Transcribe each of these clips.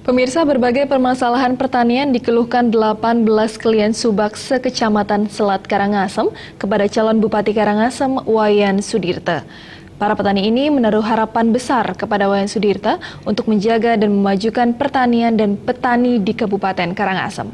Pemirsa, berbagai permasalahan pertanian dikeluhkan 18 klien Subak sekecamatan Selat Karangasem kepada calon Bupati Karangasem Wayan Sudirte. Para petani ini menaruh harapan besar kepada Wayan Sudirte untuk menjaga dan memajukan pertanian dan petani di Kabupaten Karangasem.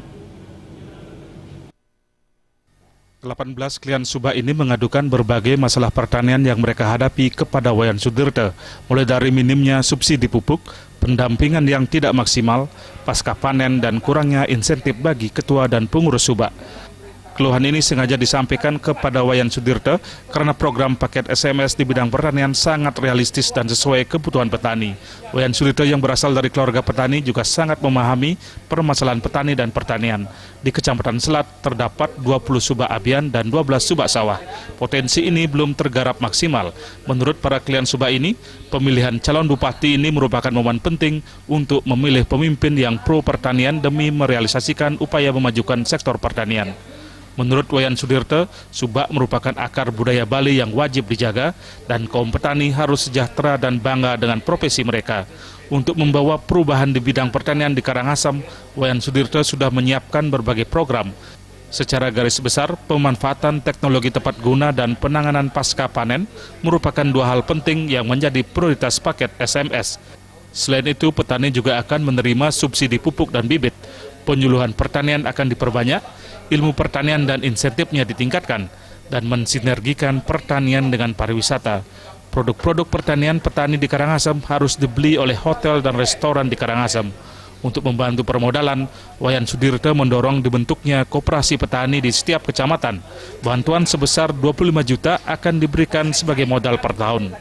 18 klien Subak ini mengadukan berbagai masalah pertanian yang mereka hadapi kepada Wayan Sudirte, mulai dari minimnya subsidi pupuk, pendampingan yang tidak maksimal, pasca panen, dan kurangnya insentif bagi ketua dan pengurus Subak. Keluhan ini sengaja disampaikan kepada Wayan Sudirte karena program paket SMS di bidang pertanian sangat realistis dan sesuai kebutuhan petani. Wayan Sudirte yang berasal dari keluarga petani juga sangat memahami permasalahan petani dan pertanian. Di Kecamatan Selat terdapat 20 subak abian dan 12 subak sawah. Potensi ini belum tergarap maksimal. Menurut para klien subak ini, pemilihan calon bupati ini merupakan momen penting untuk memilih pemimpin yang pro pertanian demi merealisasikan upaya memajukan sektor pertanian. Menurut Wayan Sudirte, Subak merupakan akar budaya Bali yang wajib dijaga dan kaum petani harus sejahtera dan bangga dengan profesi mereka. Untuk membawa perubahan di bidang pertanian di Karangasem, Wayan Sudirte sudah menyiapkan berbagai program. Secara garis besar, pemanfaatan teknologi tepat guna dan penanganan pasca panen merupakan dua hal penting yang menjadi prioritas paket SMS. Selain itu, petani juga akan menerima subsidi pupuk dan bibit. Penyuluhan pertanian akan diperbanyak, ilmu pertanian dan insentifnya ditingkatkan, dan mensinergikan pertanian dengan pariwisata. Produk-produk pertanian petani di Karangasem harus dibeli oleh hotel dan restoran di Karangasem. Untuk membantu permodalan, Wayan Sudirte mendorong dibentuknya koperasi petani di setiap kecamatan. Bantuan sebesar 25 juta akan diberikan sebagai modal per tahun.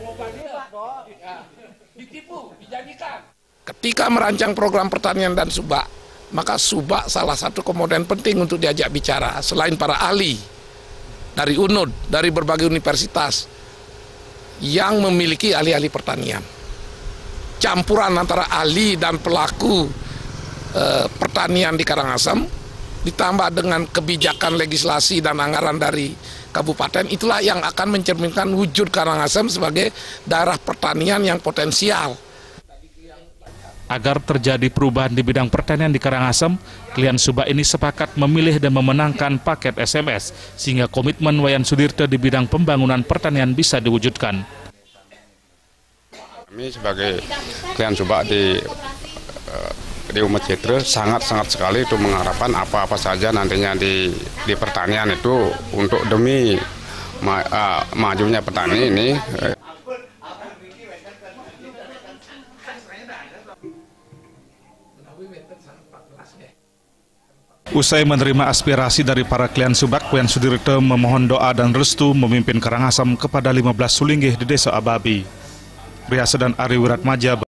Ketika merancang program pertanian dan Subak, maka Subak salah satu komponen penting untuk diajak bicara. Selain para ahli dari UNUD, dari berbagai universitas yang memiliki ahli-ahli pertanian. Campuran antara ahli dan pelaku pertanian di Karangasem, ditambah dengan kebijakan legislasi dan anggaran dari kabupaten, itulah yang akan mencerminkan wujud Karangasem sebagai daerah pertanian yang potensial. Agar terjadi perubahan di bidang pertanian di Karangasem, klien Subak ini sepakat memilih dan memenangkan paket SMS, sehingga komitmen Wayan Sudirte di bidang pembangunan pertanian bisa diwujudkan. Kami sebagai klien Subak di Umat Citra sangat sekali itu mengharapkan apa-apa saja nantinya di pertanian itu untuk demi majunya petani ini. Usai menerima aspirasi dari para klien Subak, Wayan Sudirte memohon doa dan restu memimpin Karangasem kepada 15 sulinggih di Desa Ababi. Riasa dan Ari Wiratmaja.